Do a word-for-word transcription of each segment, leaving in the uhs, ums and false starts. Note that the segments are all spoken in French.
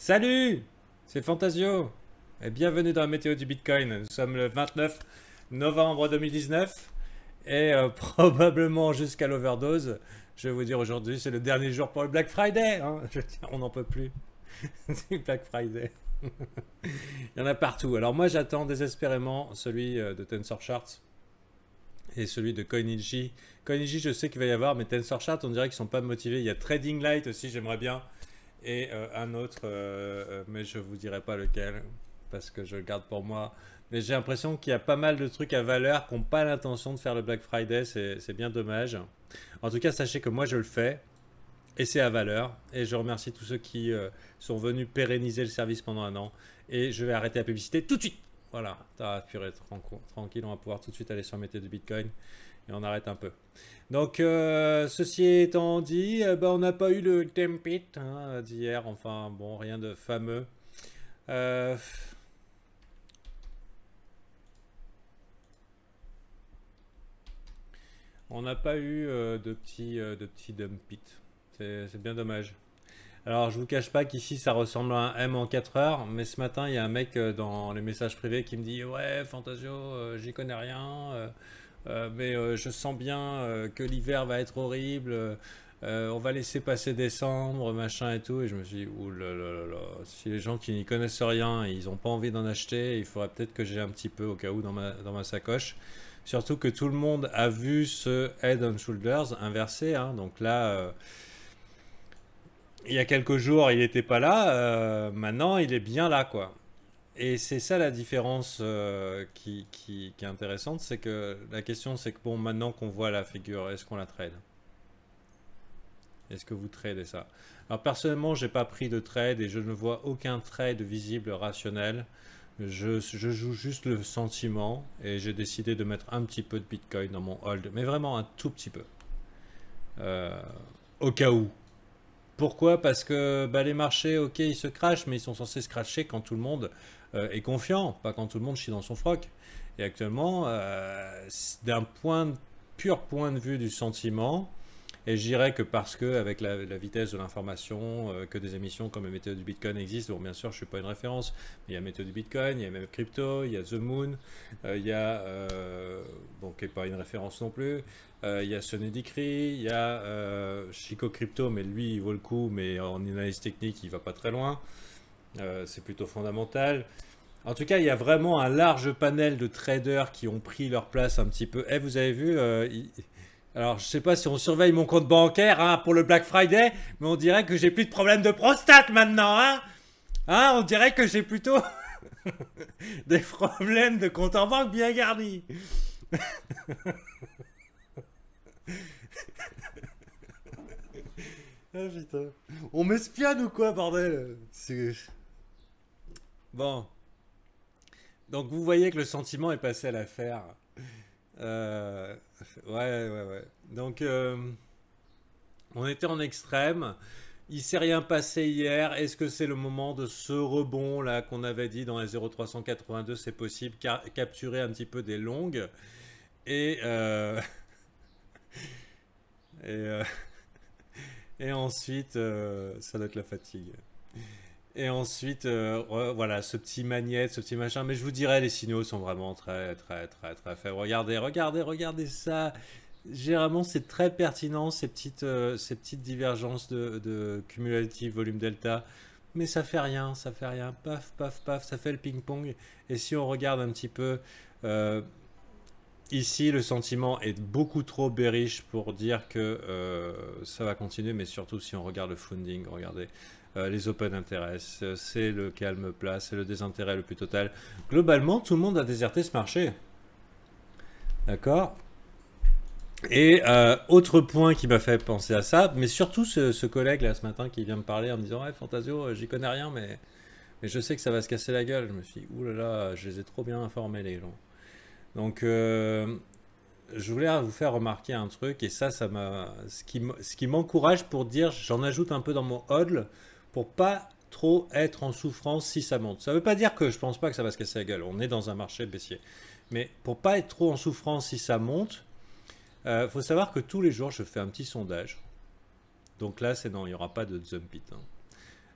Salut, c'est Fantasio et bienvenue dans la météo du Bitcoin. Nous sommes le vingt-neuf novembre deux mille dix-neuf et euh, probablement jusqu'à l'overdose. Je vais vous dire aujourd'hui, c'est le dernier jour pour le Black Friday. Hein. Je veux dire, on n'en peut plus. C'est Black Friday. Il y en a partout. Alors moi, j'attends désespérément celui euh, de TensorCharts et celui de Coiniji. Coiniji, je sais qu'il va y avoir, mais TensorCharts, on dirait qu'ils sont pas motivés. Il y a Trading Light aussi, j'aimerais bien. Et euh, un autre, euh, euh, mais je vous dirai pas lequel, parce que je le garde pour moi. Mais j'ai l'impression qu'il y a pas mal de trucs à valeur qui n'ont pas l'intention de faire le Black Friday, c'est bien dommage. En tout cas, sachez que moi je le fais, et c'est à valeur. Et je remercie tous ceux qui euh, sont venus pérenniser le service pendant un an. Et je vais arrêter la publicité tout de suite. Voilà, t'as purée, tranquille, on va pouvoir tout de suite aller sur métier du Bitcoin. Et on arrête un peu. Donc, euh, ceci étant dit, euh, bah, on n'a pas eu le Tempit hein, d'hier. Enfin, bon, rien de fameux. Euh... On n'a pas eu euh, de petits euh, de petits Dumpit. C'est bien dommage. Alors, je vous cache pas qu'ici, ça ressemble à un M en quatre heures. Mais ce matin, il y a un mec euh, dans les messages privés qui me dit « Ouais, Fantasio, euh, j'y connais rien. Euh, Euh, mais euh, je sens bien euh, que l'hiver va être horrible, euh, on va laisser passer décembre, machin et tout. Et je me suis dit, ouh là là là là, si les gens qui n'y connaissent rien, ils n'ont pas envie d'en acheter, il faudrait peut-être que j'ai un petit peu au cas où dans ma, dans ma sacoche. Surtout que tout le monde a vu ce Head and Shoulders inversé. Hein, donc là, euh, il y a quelques jours, il n'était pas là. Euh, maintenant, il est bien là, quoi. Et c'est ça la différence euh, qui, qui, qui est intéressante, c'est que la question c'est que bon, maintenant qu'on voit la figure, est-ce qu'on la trade? Est-ce que vous tradez ça? Alors personnellement, j'ai pas pris de trade et je ne vois aucun trade visible rationnel. Je, je joue juste le sentiment et j'ai décidé de mettre un petit peu de Bitcoin dans mon hold, mais vraiment un tout petit peu, euh, au cas où. Pourquoi? Parce que bah, les marchés, ok, ils se crachent, mais ils sont censés se cracher quand tout le monde euh, est confiant, pas quand tout le monde chie dans son froc. Et actuellement, euh, d'un point, pur point de vue du sentiment, et je dirais que parce que avec la, la vitesse de l'information, euh, que des émissions comme la météo du Bitcoin existent, bon bien sûr je ne suis pas une référence, mais il y a la météo du Bitcoin, il y a même Crypto, il y a The Moon, euh, il y a, euh, bon qui n'est pas une référence non plus, euh, il y a Sonny Dicry, il y a euh, Chico Crypto, mais lui il vaut le coup, mais en analyse technique il va pas très loin, euh, c'est plutôt fondamental. En tout cas, il y a vraiment un large panel de traders qui ont pris leur place un petit peu. Eh, vous avez vu, euh, il... alors je sais pas si on surveille mon compte bancaire hein, pour le Black Friday, mais on dirait que j'ai plus de problème de prostate maintenant, hein, hein on dirait que j'ai plutôt des problèmes de compte en banque bien garnis. Ah putain, on m'espionne ou quoi, bordel? Bon. Donc vous voyez que le sentiment est passé à l'affaire. Euh, ouais, ouais, ouais. Donc euh, on était en extrême. Il s'est rien passé hier. Est-ce que c'est le moment de ce rebond là qu'on avait dit dans les zéro trois cent quatre-vingt-deux? C'est possible. Car capturer un petit peu des longues. Et, euh, et, euh, et ensuite, euh, ça doit être la fatigue. Et ensuite, euh, voilà, ce petit magnète, ce petit machin. Mais je vous dirais, les signaux sont vraiment très, très, très, très faibles. Regardez, regardez, regardez ça. Généralement, c'est très pertinent, ces petites, euh, ces petites divergences de, de cumulative volume delta. Mais ça fait rien, ça fait rien. Paf, paf, paf, ça fait le ping-pong. Et si on regarde un petit peu... Euh, ici, le sentiment est beaucoup trop bearish pour dire que euh, ça va continuer. Mais surtout, si on regarde le funding, regardez... Euh, les open interest, c'est le calme plat, c'est le désintérêt le plus total. Globalement, tout le monde a déserté ce marché. D'accord? Et euh, autre point qui m'a fait penser à ça, mais surtout ce, ce collègue là ce matin qui vient me parler en me disant « Ouais, Fantasio, j'y connais rien, mais, mais je sais que ça va se casser la gueule. » Je me suis dit « Ouh là là, je les ai trop bien informés les gens. » Donc, euh, je voulais vous faire remarquer un truc, et ça, ça m'a, ce qui m'encourage pour dire, j'en ajoute un peu dans mon hodl, pour pas trop être en souffrance si ça monte. Ça ne veut pas dire que je pense pas que ça va se casser la gueule. On est dans un marché baissier. Mais pour pas être trop en souffrance si ça monte, il euh, faut savoir que tous les jours, je fais un petit sondage. Donc là, c'est non, il n'y aura pas de Zumpit. Hein.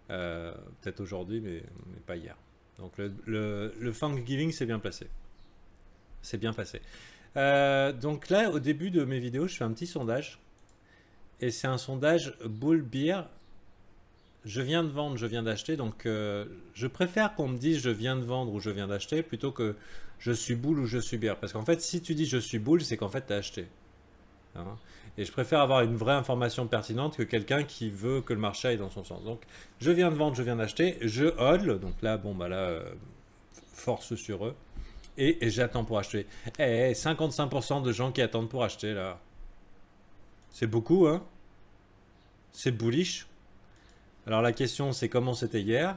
Euh, peut-être aujourd'hui, mais, mais pas hier. Donc le, le, le Thanksgiving s'est bien placé. C'est bien passé. Euh, donc là, au début de mes vidéos, je fais un petit sondage. Et c'est un sondage Bull Beer. Je viens de vendre, je viens d'acheter. Donc euh, je préfère qu'on me dise je viens de vendre ou je viens d'acheter plutôt que je suis Bull ou je suis Beer. Parce qu'en fait, si tu dis je suis Bull, c'est qu'en fait, tu as acheté. Hein. Et je préfère avoir une vraie information pertinente que quelqu'un qui veut que le marché aille dans son sens. Donc je viens de vendre, je viens d'acheter. Je hodl. Donc là, bon, bah là, euh, force sur eux. Et, et j'attends pour acheter. Eh, cinquante-cinq pour cent de gens qui attendent pour acheter là. C'est beaucoup, hein? C'est bullish. Alors la question c'est comment c'était hier?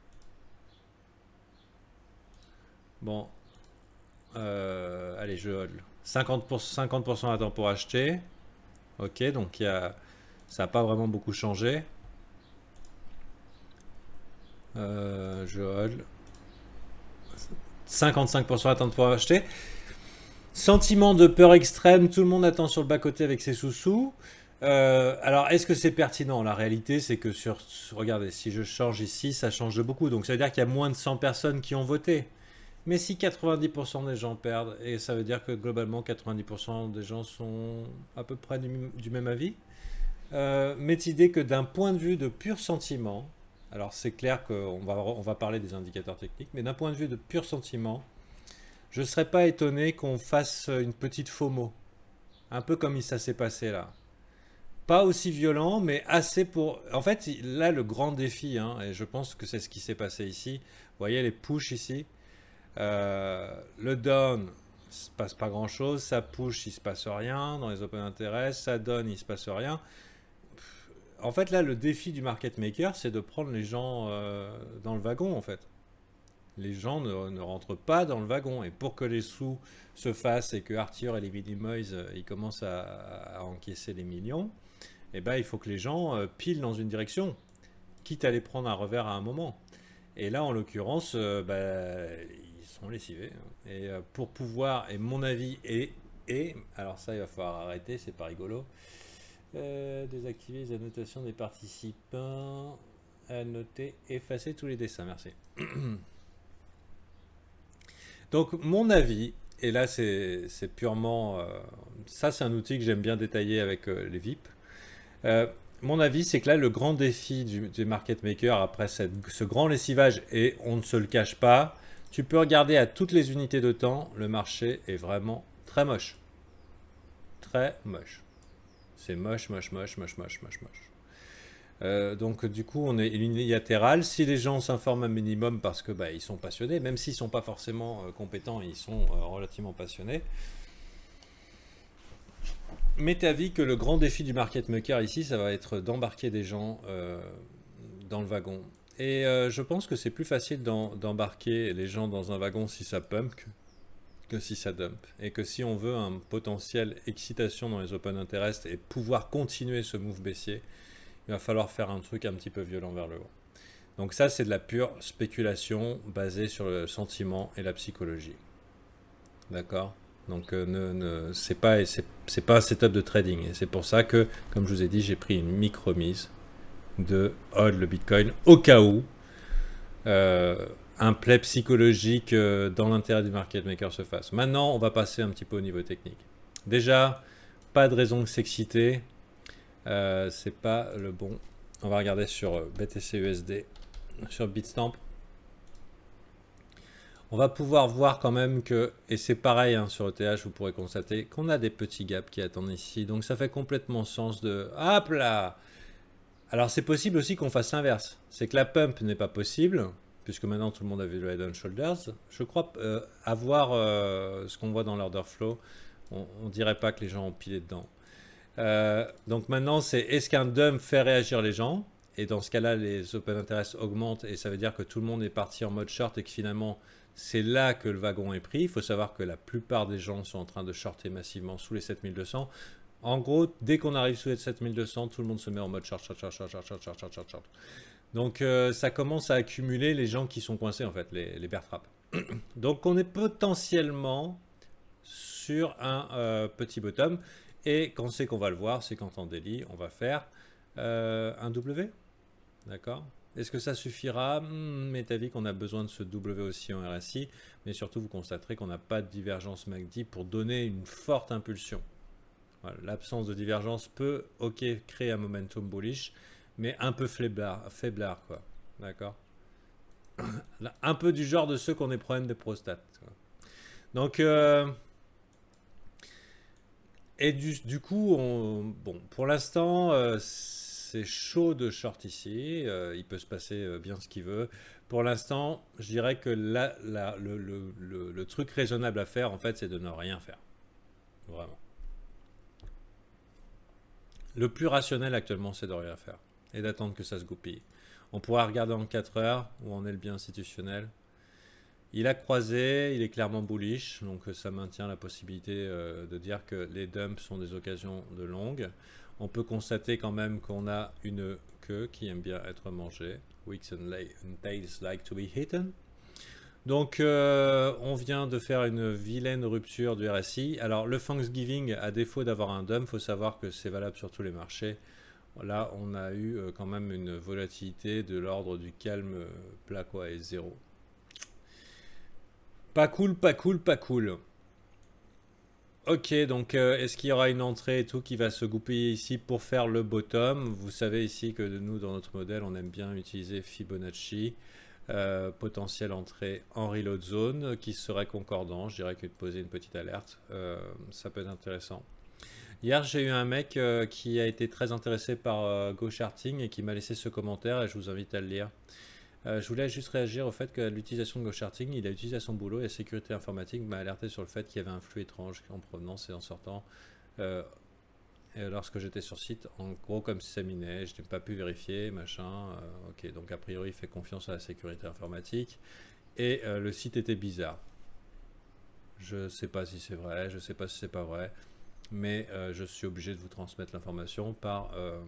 Bon. Euh, allez, je hold. cinquante pour cent, cinquante pour cent attend pour acheter. Ok, donc il y a, ça n'a pas vraiment beaucoup changé. Euh, je hold. cinquante-cinq pour cent attendent pour acheter. Sentiment de peur extrême, tout le monde attend sur le bas-côté avec ses sous-sous. Euh, alors, est-ce que c'est pertinent? La réalité, c'est que sur... Regardez, si je change ici, ça change de beaucoup. Donc, ça veut dire qu'il y a moins de cent personnes qui ont voté. Mais si quatre-vingt-dix pour cent des gens perdent, et ça veut dire que globalement, quatre-vingt-dix pour cent des gens sont à peu près du, du même avis, euh, m'est idée que d'un point de vue de pur sentiment, alors c'est clair qu'on va, on va parler des indicateurs techniques, mais d'un point de vue de pur sentiment, je ne serais pas étonné qu'on fasse une petite FOMO. Un peu comme ça s'est passé là. Pas aussi violent, mais assez pour... En fait, là, le grand défi, hein, et je pense que c'est ce qui s'est passé ici. Vous voyez les push ici. Euh, le down, il ne se passe pas grand-chose. Ça push, il ne se passe rien. Dans les open interest, ça donne, il ne se passe rien. En fait, là, le défi du market maker, c'est de prendre les gens euh, dans le wagon, en fait. Les gens ne, ne rentrent pas dans le wagon. Et pour que les sous se fassent et que Arthur et les Minimoys, euh, ils commencent à, à encaisser les millions, eh ben, il faut que les gens euh, pilent dans une direction, quitte à les prendre un revers à un moment. Et là, en l'occurrence, euh, bah, ils sont lessivés. Et euh, pour pouvoir, et mon avis est, est, alors ça, il va falloir arrêter, c'est pas rigolo, euh, désactiver les annotations des participants, annoter, effacer tous les dessins, merci. Donc, mon avis, et là, c'est purement, euh, ça, c'est un outil que j'aime bien détailler avec euh, les V I P. Euh, mon avis, c'est que là, le grand défi du, du market maker, après cette, ce grand lessivage, et on ne se le cache pas, tu peux regarder à toutes les unités de temps, le marché est vraiment très moche. Très moche. C'est moche, moche, moche, moche, moche, moche, moche. Euh, donc du coup, on est unilatéral. Si les gens s'informent un minimum parce que bah, ils sont passionnés, même s'ils ne sont pas forcément euh, compétents, ils sont euh, relativement passionnés. M'est avis que le grand défi du market maker ici, ça va être d'embarquer des gens euh, dans le wagon. Et euh, je pense que c'est plus facile d'embarquer les gens dans un wagon si ça pump que, que si ça dump. Et que si on veut un potentiel excitation dans les open interest et pouvoir continuer ce move baissier, il va falloir faire un truc un petit peu violent vers le haut. Donc ça, c'est de la pure spéculation basée sur le sentiment et la psychologie. D'accord ? Donc euh, ne, ne, c'est pas, c'est pas un setup de trading. Et c'est pour ça que, comme je vous ai dit, j'ai pris une micro-mise de hold le Bitcoin au cas où euh, un play psychologique euh, dans l'intérêt du market maker se fasse. Maintenant, on va passer un petit peu au niveau technique. Déjà, pas de raison de s'exciter. Euh, c'est pas le bon. On va regarder sur B T C U S D, sur Bitstamp. On va pouvoir voir quand même que, et c'est pareil hein, sur E T H, vous pourrez constater qu'on a des petits gaps qui attendent ici. Donc ça fait complètement sens de... Hop là! Alors c'est possible aussi qu'on fasse l'inverse. C'est que la pump n'est pas possible, puisque maintenant tout le monde a vu le Head and Shoulders. Je crois euh, avoir euh, ce qu'on voit dans l'order flow, on ne dirait pas que les gens ont pilé dedans. Euh, donc maintenant, c'est est-ce qu'un dump fait réagir les gens? Et dans ce cas-là, les open interest augmentent et ça veut dire que tout le monde est parti en mode short et que finalement, c'est là que le wagon est pris. Il faut savoir que la plupart des gens sont en train de shorter massivement sous les sept mille deux cents. En gros, dès qu'on arrive sous les sept mille deux cents, tout le monde se met en mode short, short, short, short, short, short, short, short, short, short. Donc euh, ça commence à accumuler les gens qui sont coincés en fait, les, les bear traps. Donc on est potentiellement sur un euh, petit bottom. Et quand c'est qu'on va le voir, c'est quand en daily, on va faire euh, un W. D'accord? Est-ce que ça suffira? hmm, Mais t'as vu qu'on a besoin de ce W aussi en R S I, mais surtout vous constaterez qu'on n'a pas de divergence M A C D pour donner une forte impulsion. Voilà, l'absence de divergence peut, ok, créer un momentum bullish, mais un peu faiblard, faiblard quoi. D'accord? Un peu du genre de ceux qui ont des problèmes de prostate. Quoi. Donc, euh, et du, du coup, on, bon, pour l'instant, euh, c'est chaud de short ici. Euh, il peut se passer euh, bien ce qu'il veut. Pour l'instant, je dirais que la, la, le, le, le, le truc raisonnable à faire, en fait, c'est de ne rien faire. Vraiment. Le plus rationnel actuellement, c'est de rien faire et d'attendre que ça se goupille. On pourra regarder en quatre heures où on est le bien institutionnel. Il a croisé, il est clairement bullish, donc ça maintient la possibilité euh, de dire que les dumps sont des occasions de longue. On peut constater quand même qu'on a une queue qui aime bien être mangée. Wicks and, and tails like to be hidden. Donc euh, on vient de faire une vilaine rupture du R S I. Alors le Thanksgiving, à défaut d'avoir un dump, il faut savoir que c'est valable sur tous les marchés. Là on a eu euh, quand même une volatilité de l'ordre du calme euh, plat quoi et zéro. Pas cool, pas cool, pas cool. Ok, donc euh, est-ce qu'il y aura une entrée et tout qui va se goupiller ici pour faire le bottom? Vous savez ici que nous, dans notre modèle, on aime bien utiliser Fibonacci. Euh, potentielle entrée en reload zone qui serait concordant. Je dirais que de poser une petite alerte, euh, ça peut être intéressant. Hier, j'ai eu un mec euh, qui a été très intéressé par euh, Go Charting et qui m'a laissé ce commentaire et je vous invite à le lire. Euh, je voulais juste réagir au fait que l'utilisation de GoCharting, il a utilisé à son boulot et la sécurité informatique m'a alerté sur le fait qu'il y avait un flux étrange en provenance et en sortant. Euh, et lorsque j'étais sur site, en gros comme si ça minait, je n'ai pas pu vérifier, machin. Euh, ok, donc a priori il fait confiance à la sécurité informatique et euh, le site était bizarre. Je ne sais pas si c'est vrai, je ne sais pas si c'est pas vrai, mais euh, je suis obligé de vous transmettre l'information par euh,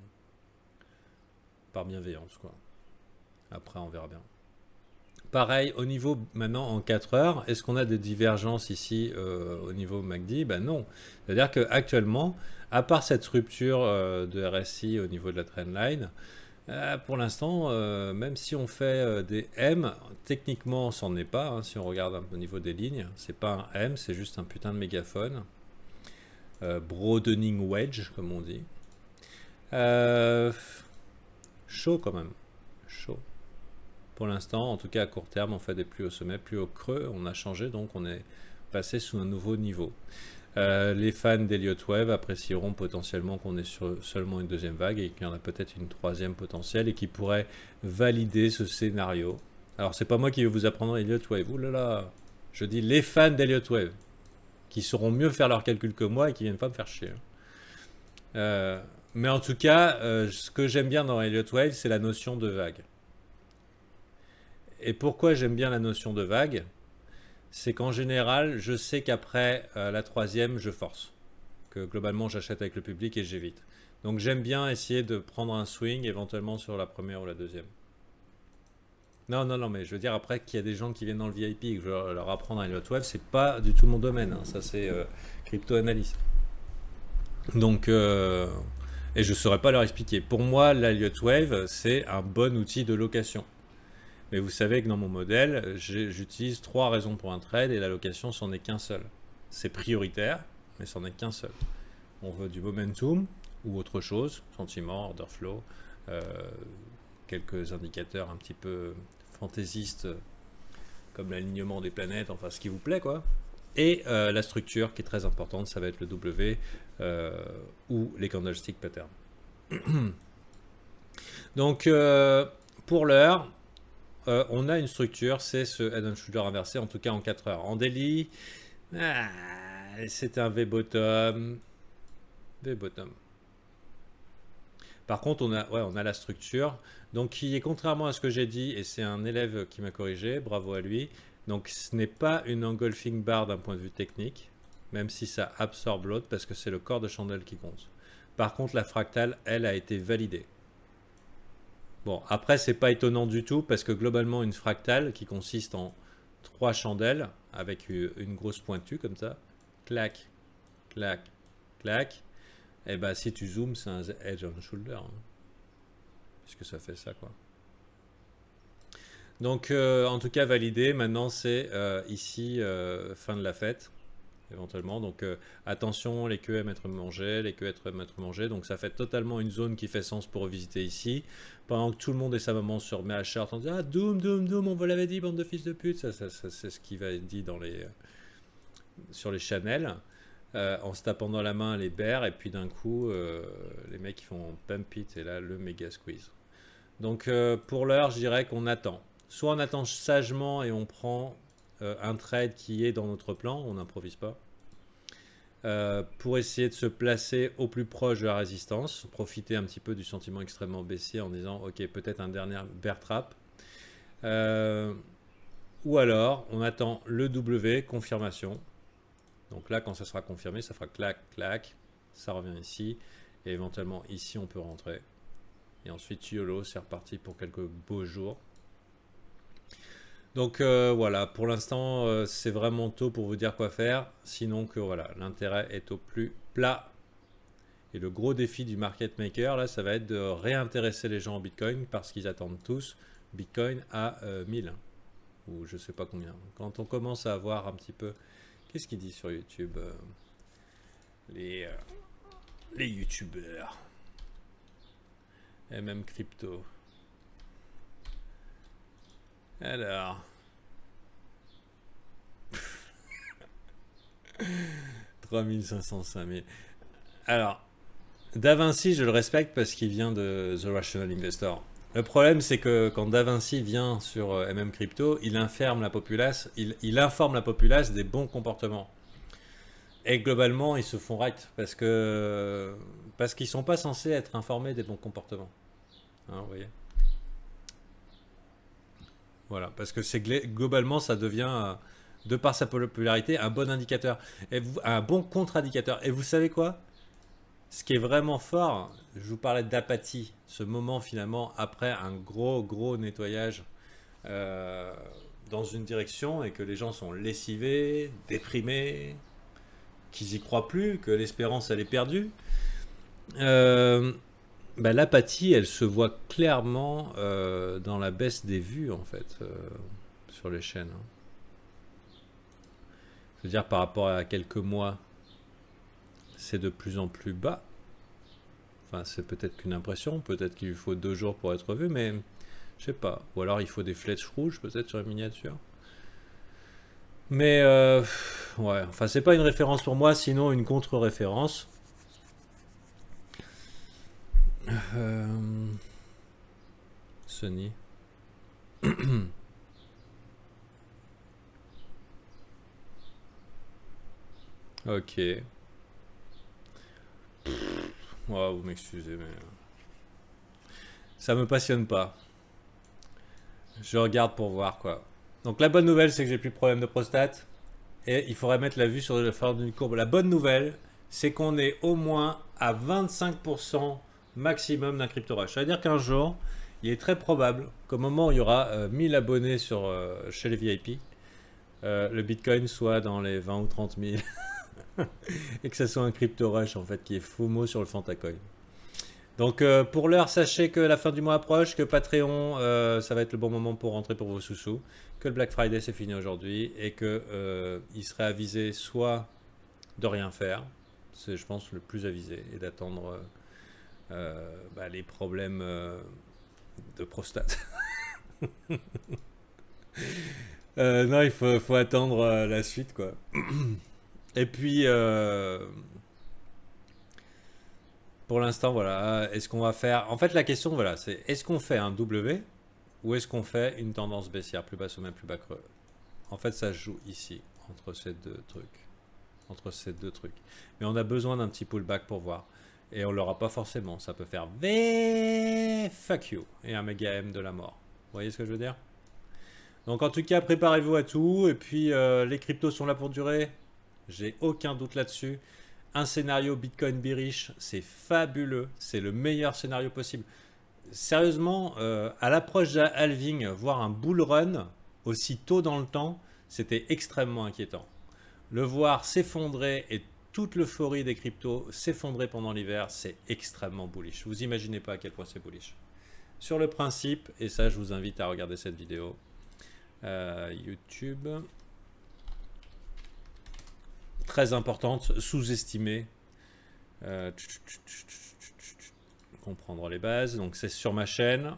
par bienveillance quoi. Après, on verra bien. Pareil, au niveau maintenant en quatre heures, est-ce qu'on a des divergences ici euh, au niveau M A C D? Ben non. C'est-à-dire qu'actuellement, à part cette rupture euh, de R S I au niveau de la trendline, euh, pour l'instant, euh, même si on fait euh, des M, techniquement, c'en est pas. Hein, si on regarde au niveau des lignes, c'est pas un M, c'est juste un putain de mégaphone. Euh, broadening wedge, comme on dit. Euh, chaud quand même. Chaud. Pour l'instant, en tout cas à court terme, on fait des plus hauts sommets, plus hauts creux. On a changé, donc on est passé sous un nouveau niveau. Euh, les fans d'Elliott Wave apprécieront potentiellement qu'on est sur seulement une deuxième vague et qu'il y en a peut-être une troisième potentielle et qui pourrait valider ce scénario. Alors, c'est pas moi qui vais vous apprendre Elliott Wave. Ouh là là, je dis les fans d'Elliott Wave qui sauront mieux faire leurs calculs que moi et qui viennent pas me faire chier. Euh, mais en tout cas, euh, ce que j'aime bien dans Elliott Wave, c'est la notion de vague. Et pourquoi j'aime bien la notion de vague? C'est qu'en général, je sais qu'après euh, la troisième, je force. Que globalement, j'achète avec le public et j'évite. Donc j'aime bien essayer de prendre un swing éventuellement sur la première ou la deuxième. Non, non, non, mais je veux dire après qu'il y a des gens qui viennent dans le V I P et que je veux leur apprendre un Elliott Wave, c'est pas du tout mon domaine. Hein. Ça, c'est euh, crypto-analyse. Donc, euh, et je ne saurais pas leur expliquer. Pour moi, l'Elliott Wave, c'est un bon outil de location. Mais vous savez que dans mon modèle, j'utilise trois raisons pour un trade et l'allocation, c'en est qu'un seul. C'est prioritaire, mais c'en est qu'un seul. On veut du momentum ou autre chose, sentiment, order flow, euh, quelques indicateurs un petit peu fantaisistes comme l'alignement des planètes, enfin ce qui vous plaît quoi. Et euh, la structure qui est très importante, ça va être le W euh, ou les candlestick patterns. Donc euh, pour l'heure, Euh, on a une structure, c'est ce head and shoulder inversé, en tout cas en quatre heures. En daily, ah, c'est un V-bottom. V-bottom. Par contre, on a, ouais, on a la structure, donc qui est contrairement à ce que j'ai dit, et c'est un élève qui m'a corrigé, bravo à lui. Donc ce n'est pas une engulfing bar d'un point de vue technique, même si ça absorbe l'autre, parce que c'est le corps de chandelle qui compte. Par contre, la fractale, elle, a été validée. Bon, après, c'est pas étonnant du tout parce que globalement, une fractale qui consiste en trois chandelles avec une grosse pointue comme ça, clac, clac, clac, et ben si tu zoomes, c'est un edge on shoulder. Hein, puisque ça fait ça, quoi. Donc, euh, en tout cas, validé. Maintenant, c'est euh, ici, euh, fin de la fête, éventuellement. Donc, euh, attention, les queues aiment être mangées, les queues aiment être mangées. Donc, ça fait totalement une zone qui fait sens pour visiter ici. Pendant que tout le monde et sa maman se remet à charte en disant « Ah, Doom, Doom, Doom, on vous l'avait dit, bande de fils de pute !» Ça, ça, ça c'est ce qui va être dit dans les, euh, sur les channels. Euh, en se tapant dans la main les bears. Et puis, d'un coup, euh, les mecs, ils font pump it. Et là, le méga squeeze. Donc, euh, pour l'heure, je dirais qu'on attend. Soit on attend sagement et on prend euh, un trade qui est dans notre plan, on n'improvise pas, euh, pour essayer de se placer au plus proche de la résistance, profiter un petit peu du sentiment extrêmement baissier en disant ok, peut-être un dernier bear trap. Euh, ou alors on attend le W, confirmation. Donc là, quand ça sera confirmé, ça fera clac, clac, ça revient ici, et éventuellement ici on peut rentrer. Et ensuite YOLO, c'est reparti pour quelques beaux jours. Donc euh, voilà, pour l'instant, euh, c'est vraiment tôt pour vous dire quoi faire. Sinon que voilà, l'intérêt est au plus plat. Et le gros défi du market maker, là, ça va être de réintéresser les gens en Bitcoin parce qu'ils attendent tous Bitcoin à euh, mille. Ou je sais pas combien. Quand on commence à avoir un petit peu... Qu'est-ce qu'il dit sur YouTube euh, Les, euh, les YouTubeurs. Et même crypto. Alors. trois mille cinq cents, cinq mille. Alors, Da Vinci, je le respecte parce qu'il vient de The Rational Investor. Le problème, c'est que quand Da Vinci vient sur M M Crypto, il informe la populace, il, il informe la populace des bons comportements. Et globalement, ils se font right parce que parce qu'ils sont pas censés être informés des bons comportements. Hein, vous voyez. Voilà, parce que c'est globalement, ça devient, de par sa popularité, un bon indicateur, et vous, un bon contre-indicateur. Et vous savez quoi? Ce qui est vraiment fort, je vous parlais d'apathie, ce moment finalement après un gros gros nettoyage euh, dans une direction et que les gens sont lessivés, déprimés, qu'ils y croient plus, que l'espérance elle est perdue. Euh, bah, l'apathie, elle se voit clairement euh, dans la baisse des vues en fait euh, sur les chaînes. Hein. Je veux dire par rapport à quelques mois, c'est de plus en plus bas. Enfin, c'est peut-être qu'une impression, peut-être qu'il lui faut deux jours pour être vu, mais je sais pas. Ou alors il faut des flèches rouges peut-être sur la miniature. Mais euh, ouais, enfin c'est pas une référence pour moi, sinon une contre-référence. Euh, Sony. Ok. Ouais, vous m'excusez, mais ça me passionne pas. Je regarde pour voir quoi. Donc la bonne nouvelle, c'est que j'ai plus de problème de prostate et il faudrait mettre la vue sur la forme d'une courbe. La bonne nouvelle, c'est qu'on est au moins à vingt-cinq pour cent maximum d'un crypto rush. C'est-à-dire qu'un jour, il est très probable qu'au moment où il y aura euh, mille abonnés sur, euh, chez les V I P, euh, le Bitcoin soit dans les vingt ou trente mille. Et que ce soit un crypto rush en fait qui est FOMO sur le Fantacoin. Donc euh, pour l'heure, sachez que la fin du mois approche, que Patreon, euh, ça va être le bon moment pour rentrer pour vos sous-sous, que le Black Friday c'est fini aujourd'hui et que euh, il serait avisé soit de rien faire, c'est je pense le plus avisé, et d'attendre euh, bah, les problèmes euh, de prostate. euh, non, il faut, faut attendre euh, la suite quoi. Et puis, euh, pour l'instant, voilà, est-ce qu'on va faire... En fait, la question, voilà, c'est est-ce qu'on fait un W ou est-ce qu'on fait une tendance baissière, plus bas sommet, plus bas creux? En fait, ça se joue ici, entre ces deux trucs. Entre ces deux trucs. Mais on a besoin d'un petit pullback pour voir. Et on l'aura pas forcément. Ça peut faire V fuck you et un méga M de la mort. Vous voyez ce que je veux dire? Donc, en tout cas, préparez-vous à tout. Et puis, euh, les cryptos sont là pour durer. J'ai aucun doute là-dessus. Un scénario Bitcoin bearish, c'est fabuleux. C'est le meilleur scénario possible. Sérieusement, euh, à l'approche d'un halving, voir un bull run aussi tôt dans le temps, c'était extrêmement inquiétant. Le voir s'effondrer et toute l'euphorie des cryptos s'effondrer pendant l'hiver, c'est extrêmement bullish. Vous imaginez pas à quel point c'est bullish. Sur le principe, et ça je vous invite à regarder cette vidéo, Euh, YouTube. Très importante, sous-estimée. Euh, comprendre les bases. Donc c'est sur ma chaîne.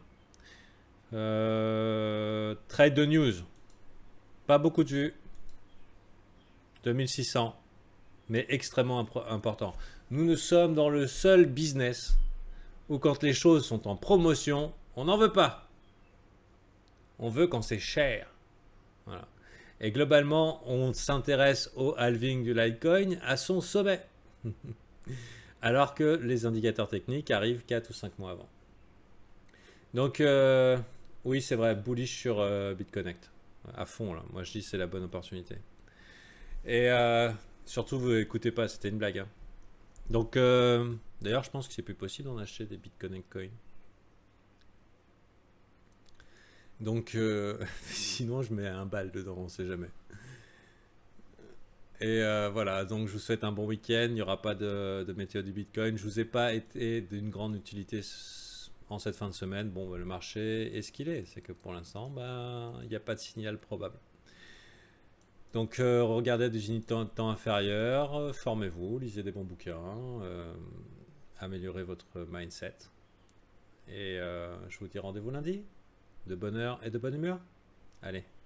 Euh, trade de news. Pas beaucoup de vues. deux mille six cents. Mais extrêmement important. Nous ne sommes dans le seul business où quand les choses sont en promotion, on n'en veut pas. On veut quand c'est cher. Voilà. Et globalement, on s'intéresse au halving du Litecoin à son sommet. Alors que les indicateurs techniques arrivent quatre ou cinq mois avant. Donc, euh, oui, c'est vrai, bullish sur euh, BitConnect. À fond, là. Moi, je dis c'est la bonne opportunité. Et euh, surtout, vous écoutez pas, c'était une blague. Hein. Donc, euh, d'ailleurs, je pense que c'est plus possible d'en acheter des BitConnect coins. Donc, euh, sinon, je mets un bal dedans, on sait jamais. Et euh, voilà, donc je vous souhaite un bon week-end. Il n'y aura pas de, de météo du Bitcoin. Je vous ai pas été d'une grande utilité en cette fin de semaine. Bon, le marché est ce qu'il est. C'est que pour l'instant, ben, il n'y a pas de signal probable. Donc, euh, regardez à des unités de temps inférieures, formez-vous, lisez des bons bouquins, euh, améliorez votre mindset. Et euh, je vous dis rendez-vous lundi, de bonne heure et de bonne humeur. Allez.